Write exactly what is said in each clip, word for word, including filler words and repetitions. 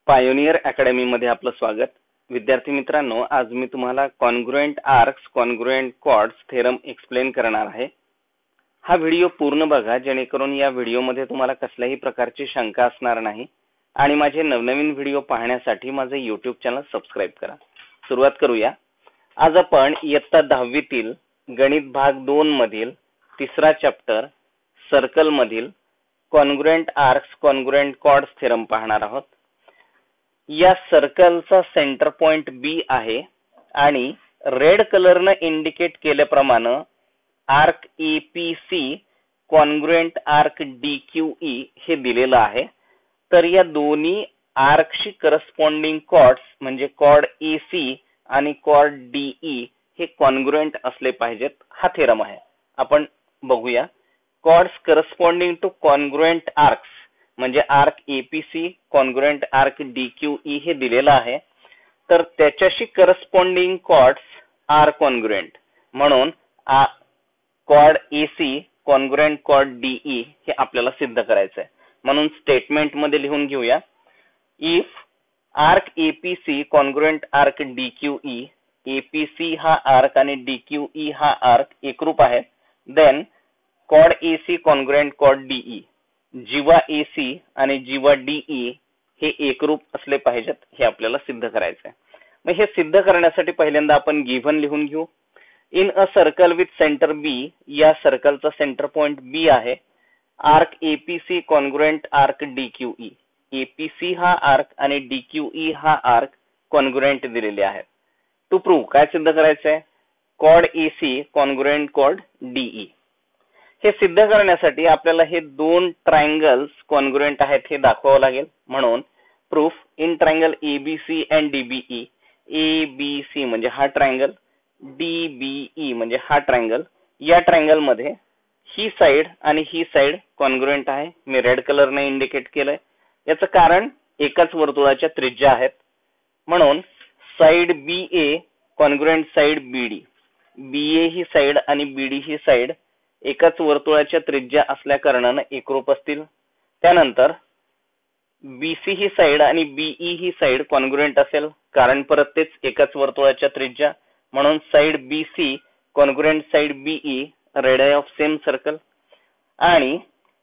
Pioneer academy मध्ये आपलं स्वागत. विद्यार्थी मित्रांनो, आज मी तुम्हाला congruent arcs congruent chords theorem explain करणार आहे. हा व्हिडिओ पूर्ण बघा जेणेकरून या व्हिडिओमध्ये तुम्हाला कसल्याही प्रकारची शंका असणार नाही आणि माझे नवनवीन व्हिडिओ पाहण्यासाठी माझे यूट्यूब चॅनल सबस्क्राइब करा. सुरुवात करूया. आज आपण इयत्ता दहावीतील गणित भाग दोन मधील तिसरा चॅप्टर सर्कल मधील congruent arcs congruent chords theorem पाहणार आहोत. या सर्कलचा सेंटर पॉइंट बी आहे आणि रेड कलरने इंडिकेट केल्याप्रमाणे arc A P C congruent arc D Q E हे दिलेलं आहे. तर या दोन्ही आर्कशी करस्पॉन्डिंग कॉर्ड्स म्हणजे कॉर्ड ए सी आणि कॉर्ड डी ई हे कॉन्ग्रुएंट असले पाहिजेत. हा थेरम आहे. आपण बघूया. Chords corresponding to congruent arcs म्हणजे arc A P C congruent arc D Q E हे दिलेलं आहे. तर त्याच्याशी करस्पॉन्डिंग कॉर्ड्स आर कॉन्ग्रुएंट म्हणून chord A C congruent chord D E हे आपल्याला सिद्ध करायचं आहे. म्हणून स्टेटमेंट मध्ये लिहून घेऊया. If arc A P C congruent arc D Q E, A P C हा आर्क आणि डी क्यू ई हा आर्क एकरूप आहे, then chord A C congruent chord D E, जीवा ए सी आणि जीवा डी ई हे एकरूप असले पाहिजेत. हे आपल्याला सिद्ध करायचं आहे. मग हे सिद्ध करण्यासाठी पहिल्यांदा आपण गिव्हन लिहून घेऊ. In a circle with centre B, या सर्कलचा सेंटर पॉइंट बी आहे. Arc A P C congruent arc D Q E, A P C हा आर्क आणि डी क्यू ई हा आर्क कॉन्ग्रुएंट दिलेले आहेत. टू प्रूव्ह काय सिद्ध करायचं आहे? Chord A C congruent chord D E. हे सिद्ध करण्यासाठी आपल्याला हे दोन ट्रायंगल्स कॉन्ग्रुएंट आहेत हे दाखवावं लागेल. म्हणून proof in triangle A B C and D B E, A B C म्हणजे हा ट्रायंगल, डी बी ई म्हणजे हा ट्रायंगल. या ट्रायंगल मध्ये ही साइड आणि ही साइड कॉन्ग्रुएंट आहे. मी रेड कलरने इंडिकेट केलंय. याचं कारण एकाच वर्तुळाच्या त्रिज्या आहेत. म्हणून side B A congruent side B D, B A ही साइड आणि बी डी ही साइड एकाच वर्तुळाच्या त्रिज्या असल्या कारणाने एकरूप असतील. त्यानंतर बीसी ही साइड आणि बीई ही साइड कॉन्ग्रुएंट असेल, कारण परत तेच एकाच वर्तुळाच्या त्रिज्या. म्हणून side B C congruent side B E, radius of same circle. आणि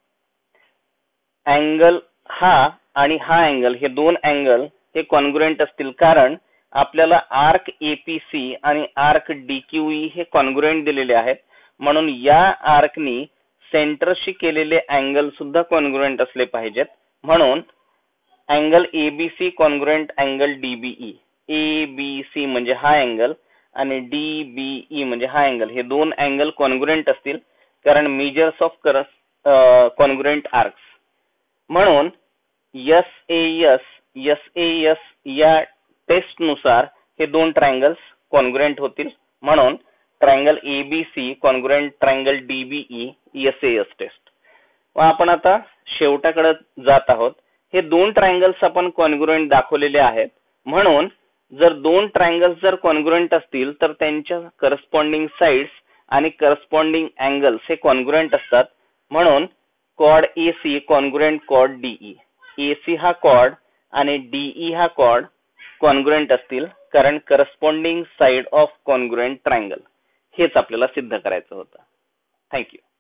अँगल हा आणि हा अँगल हे दोन अँगल हे कॉन्ग्रुएंट असतील, कारण आपल्याला आर्क ए पी सी आणि आर्क डी क्यू ई हे कॉन्ग्रुएंट दिलेले आहेत. म्हणून या आर्कनी सेंटरशी केलेले अँगल सुद्धा कॉन्ग्रुएंट असले पाहिजेत. म्हणून angle A B C congruent angle D B E, A B C म्हणजे हा अँगल आणि डी बी ई म्हणजे हा अँगल, हे दोन अँगल कॉन्ग्रुएंट असतील, कारण मेजर्स ऑफ करस कॉन्ग्रुएंट आर्क्स. म्हणून S A S S A S या टेस्ट नुसार हे दोन ट्रायंगल्स कॉन्ग्रुएंट होतील. म्हणून triangle A B C congruent triangle D B E, S A S test. व आपण आता शेवटाकडे जात आहोत. हे दोन ट्रायंगल्स आपण कॉन्ग्रुएंट दाखवलेले आहेत. म्हणून जर दोन ट्रायंगल्स जर कॉन्ग्रुएंट असतील तर त्यांच्या करस्पॉन्डिंग साइड्स आणि करस्पॉन्डिंग अँगल्स हे कॉन्ग्रुएंट असतात. म्हणून chord A C congruent chord D E, A C हा कॉर्ड आणि डी ई हा कॉर्ड कॉन्ग्रुएंट असतील, कारण corresponding side of congruent triangle. हेच आपल्याला सिद्ध करायचं होतं. थँक्यू.